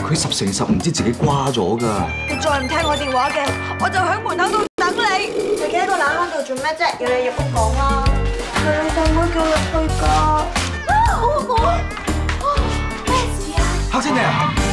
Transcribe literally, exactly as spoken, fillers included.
佢十成十唔知自己瓜咗㗎。 你再唔聽我電話嘅，我就喺門口度等你。 你企喺個冷巷度做咩啫？要你入屋講啦。係老細妹叫入去㗎。啊！我我咩事啊？ 黑姐你啊！